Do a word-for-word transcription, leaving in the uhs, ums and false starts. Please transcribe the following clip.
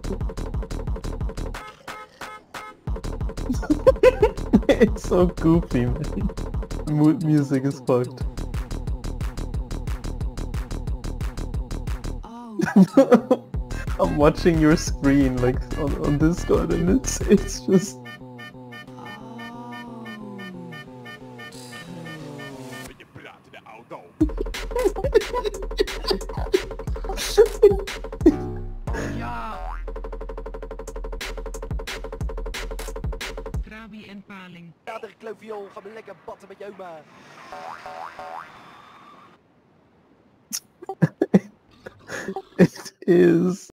It's so goofy, man. Mood music is fucked. I'm watching your screen like on, on Discord and it's it's just Ja! Trabi en paling. Ja, de kleuviol, ga maar lekker batten met je oma. it is